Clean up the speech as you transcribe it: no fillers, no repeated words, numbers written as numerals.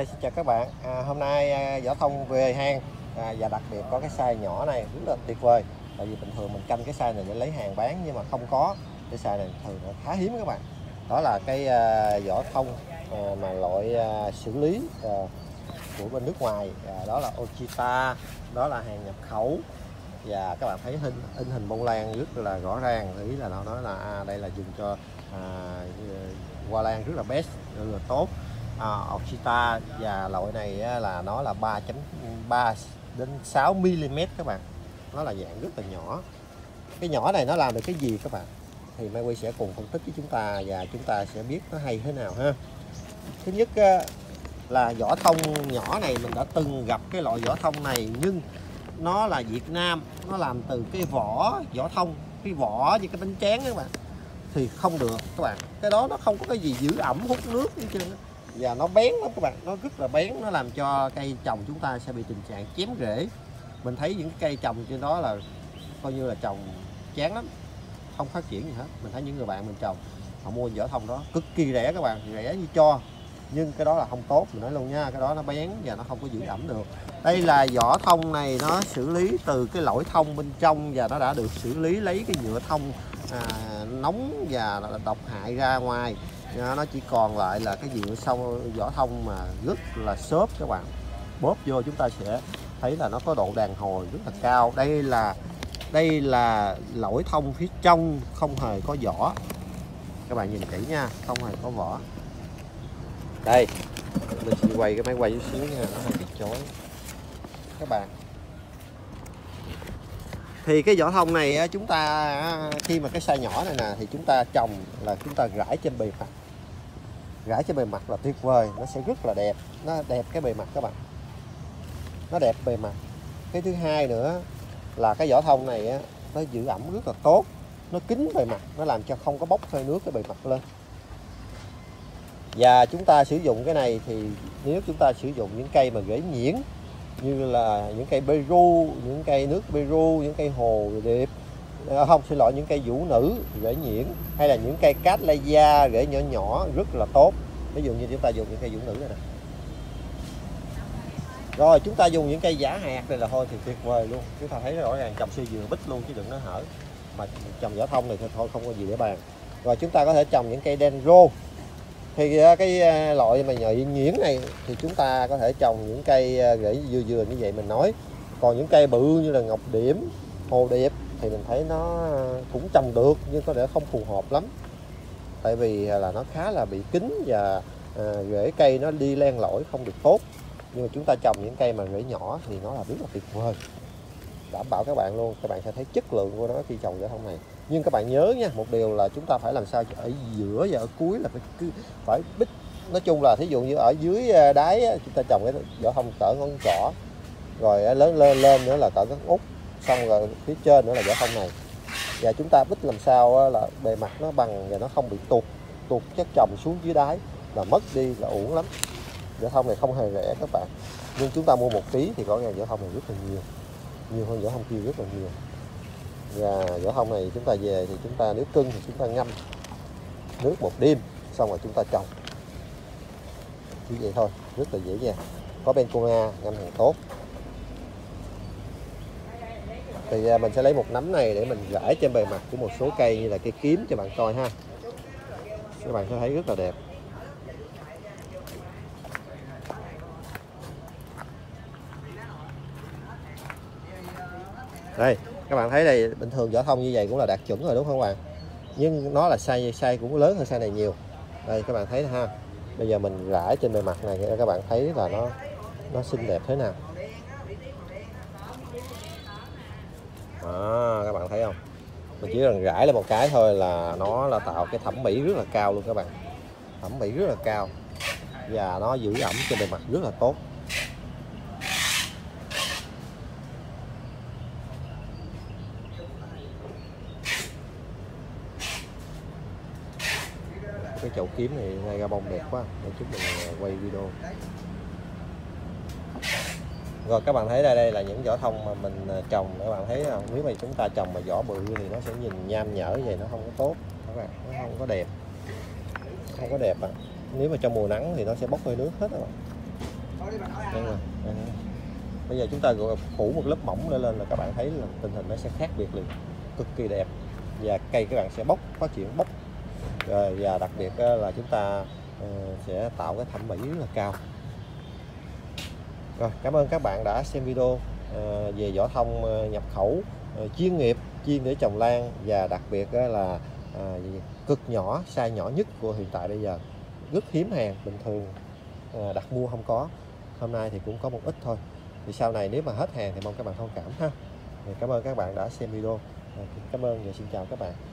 Xin chào các bạn, hôm nay Võ Thông về hang và đặc biệt có cái size nhỏ này rất là tuyệt vời. Tại vì bình thường mình canh cái size này để lấy hàng bán nhưng mà không có, cái size này thường là khá hiếm các bạn. Đó là cái Võ Thông mà loại xử lý của bên nước ngoài, đó là Ochita, đó là hàng nhập khẩu. Và các bạn thấy in hình bông lan rất là rõ ràng, ý là nó nói là đây là dùng cho hoa lan rất là best, rất là tốt. Ochita và loại này là nó là 3.3 đến 6 mm các bạn, nó là dạng rất là nhỏ. Cái nhỏ này nó làm được cái gì các bạn thì Mai Quy sẽ cùng phân tích với chúng ta và chúng ta sẽ biết nó hay thế nào ha. Thứ nhất là vỏ thông nhỏ này mình đã từng gặp cái loại vỏ thông này, nhưng nó là Việt Nam, nó làm từ cái vỏ thông, cái vỏ như cái bánh tráng các bạn, thì không được các bạn. Cái đó nó không có cái gì giữ ẩm hút nước hết trơn, và nó bén lắm các bạn, nó rất là bén, nó làm cho cây trồng chúng ta sẽ bị tình trạng chém rễ. Mình thấy những cây trồng trên đó là coi như là trồng chán lắm, không phát triển gì hết. Mình thấy những người bạn mình trồng họ mua vỏ thông đó cực kỳ rẻ các bạn, rẻ như cho, nhưng cái đó là không tốt, mình nói luôn nha, cái đó nó bén và nó không có giữ ẩm được. Đây là vỏ thông này nó xử lý từ cái lõi thông bên trong và nó đã được xử lý, lấy cái nhựa thông nóng và độc hại ra ngoài. Nó chỉ còn lại là cái nhựa sau vỏ thông mà rất là xốp các bạn, bóp vô chúng ta sẽ thấy là nó có độ đàn hồi rất là cao. Đây là lõi thông phía trong, không hề có vỏ, các bạn nhìn kỹ nha, không hề có vỏ. Đây mình chỉ quay cái máy quay chút xíu nha, nó hơi bị chói các bạn. Thì cái vỏ thông này chúng ta khi mà cái size nhỏ này nè thì chúng ta trồng là chúng ta rải trên bề mặt, rải trên bề mặt là tuyệt vời, nó sẽ rất là đẹp, nó đẹp cái bề mặt các bạn, nó đẹp bề mặt. Cái thứ hai nữa là cái vỏ thông này nó giữ ẩm rất là tốt, nó kín bề mặt, nó làm cho không có bốc hơi nước cái bề mặt lên. Và chúng ta sử dụng cái này thì nếu chúng ta sử dụng những cây mà rễ nhuyễn như là những cây Peru, những cây nước Peru, những cây hồ điệp, những cây vũ nữ rễ nhuyễn, hay là những cây Cattleya rễ nhỏ nhỏ rất là tốt. Ví dụ như chúng ta dùng những cây vũ nữ này nè. Rồi chúng ta dùng những cây giả hạt này là thôi thì tuyệt vời luôn. Chúng ta thấy rõ ràng trồng siêu dừa bích luôn chứ đừng nói hở. Mà trồng vỏ thông này thì thôi không có gì để bàn. Rồi chúng ta có thể trồng những cây dendro. Thì cái loại mà nhuyễn này thì chúng ta có thể trồng những cây rễ dừa như vậy mình nói. Còn những cây bự như là ngọc điểm, hồ điệp thì mình thấy nó cũng trồng được nhưng có thể không phù hợp lắm. Tại vì là nó khá là bị kín và rễ cây nó đi len lỏi không được tốt. Nhưng mà chúng ta trồng những cây mà rễ nhỏ thì nó là rất là tuyệt vời, đảm bảo các bạn luôn, các bạn sẽ thấy chất lượng của nó khi trồng vỏ thông này. Nhưng các bạn nhớ nha, một điều là chúng ta phải làm sao ở giữa và ở cuối là phải bít. Nói chung là thí dụ như ở dưới đáy chúng ta trồng cái vỏ thông cỡ ngón trỏ, rồi lớn lên nữa là cỡ ngón út, xong rồi phía trên nữa là vỏ thông này. Và chúng ta bít làm sao là bề mặt nó bằng và nó không bị tuột chất trồng xuống dưới đáy, là mất đi là uổng lắm. Vỏ thông này không hề rẻ các bạn, nhưng chúng ta mua một ký thì rõ ràng vỏ thông này rất là nhiều hơn vỏ thông kia rất là nhiều. Và vỏ thông này chúng ta về thì chúng ta nếu cưng thì chúng ta ngâm nước một đêm xong rồi chúng ta trồng, chỉ vậy thôi, rất là dễ dàng. Có bencoa ngâm hàng tốt. Thì mình sẽ lấy một nắm này để mình rải trên bề mặt của một số cây như là cây kiếm cho bạn coi ha. Các bạn sẽ thấy rất là đẹp. Đây các bạn thấy đây, bình thường vỏ thông như vậy cũng là đạt chuẩn rồi đúng không các bạn, nhưng nó là size cũng lớn hơn size này nhiều. Đây các bạn thấy ha, bây giờ mình rải trên bề mặt này để các bạn thấy là nó xinh đẹp thế nào. Các bạn thấy không, mình chỉ cần rải lên một cái thôi là nó là tạo cái thẩm mỹ rất là cao luôn các bạn, thẩm mỹ rất là cao và nó giữ ẩm trên bề mặt rất là tốt. Cái chậu kiếm này ngay ra bông đẹp quá để chúng mình quay video. Rồi các bạn thấy đây là những vỏ thông mà mình trồng, các bạn thấy không? Nếu mà chúng ta trồng mà vỏ bự thì nó sẽ nhìn nham nhở vậy, nó không có tốt các bạn, nó không có đẹp, không có đẹp. Nếu mà trong mùa nắng thì nó sẽ bốc hơi nước hết rồi. Đây rồi. Đây. Bây giờ chúng ta gọi phủ một lớp mỏng lên là các bạn thấy là tình hình nó sẽ khác biệt liền, cực kỳ đẹp, và cây các bạn sẽ bóc, có chuyện bóc. Rồi, và đặc biệt là chúng ta sẽ tạo cái thẩm mỹ rất là cao. Rồi, cảm ơn các bạn đã xem video về vỏ thông nhập khẩu chuyên nghiệp, chuyên để trồng lan, và đặc biệt là cực nhỏ, size nhỏ nhất của hiện tại bây giờ, rất hiếm hàng, bình thường đặt mua không có. Hôm nay thì cũng có một ít thôi, thì sau này nếu mà hết hàng thì mong các bạn thông cảm ha. Cảm ơn các bạn đã xem video. Cảm ơn và xin chào các bạn.